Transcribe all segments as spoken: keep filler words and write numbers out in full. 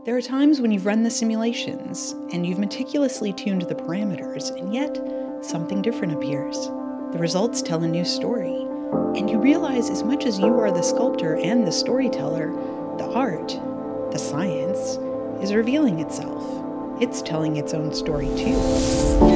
There are times when you've run the simulations and you've meticulously tuned the parameters, and yet something different appears. The results tell a new story, and you realize as much as you are the sculptor and the storyteller, the art, the science, is revealing itself. It's telling its own story too.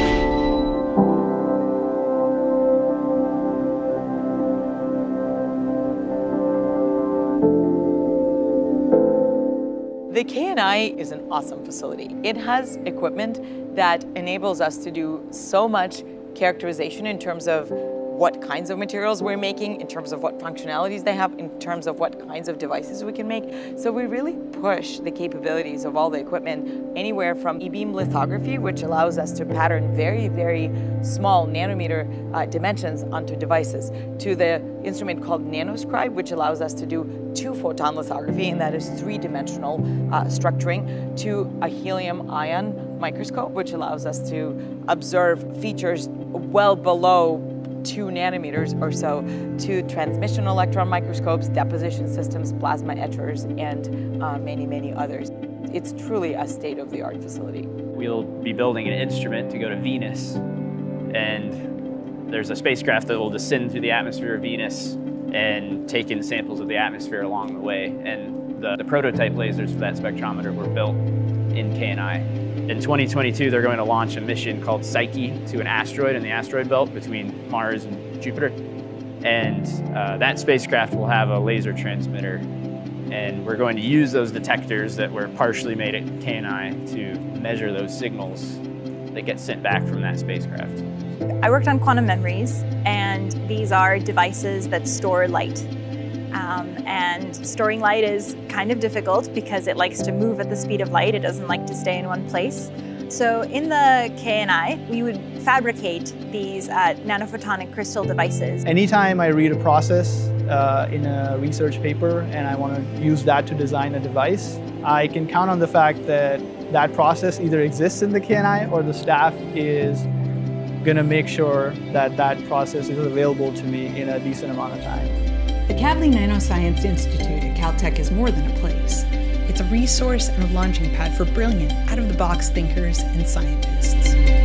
The K N I is an awesome facility. It has equipment that enables us to do so much characterization in terms of what kinds of materials we're making, in terms of what functionalities they have, in terms of what kinds of devices we can make. So we really push the capabilities of all the equipment anywhere from e-beam lithography, which allows us to pattern very, very small nanometer uh, dimensions onto devices, to the instrument called Nanoscribe, which allows us to do two photon lithography, and that is three-dimensional uh, structuring, to a helium ion microscope, which allows us to observe features well below two nanometers or so, to transmission electron microscopes, deposition systems, plasma etchers, and uh, many, many others. It's truly a state-of-the-art facility. We'll be building an instrument to go to Venus, and there's a spacecraft that will descend through the atmosphere of Venus and take in samples of the atmosphere along the way. And the, the prototype lasers for that spectrometer were built in K N I. In twenty twenty-two, they're going to launch a mission called Psyche to an asteroid in the asteroid belt between Mars and Jupiter. And uh, that spacecraft will have a laser transmitter. And we're going to use those detectors that were partially made at K N I to measure those signals that get sent back from that spacecraft. I worked on quantum memories, and these are devices that store light. Um, and storing light is kind of difficult because it likes to move at the speed of light. It doesn't like to stay in one place. So in the K N I, we would fabricate these uh, nanophotonic crystal devices. Anytime I read a process uh, in a research paper and I want to use that to design a device, I can count on the fact that that process either exists in the K N I or the staff is going to make sure that that process is available to me in a decent amount of time. The Kavli Nanoscience Institute at Caltech is more than a place. It's a resource and a launching pad for brilliant, out-of-the-box thinkers and scientists.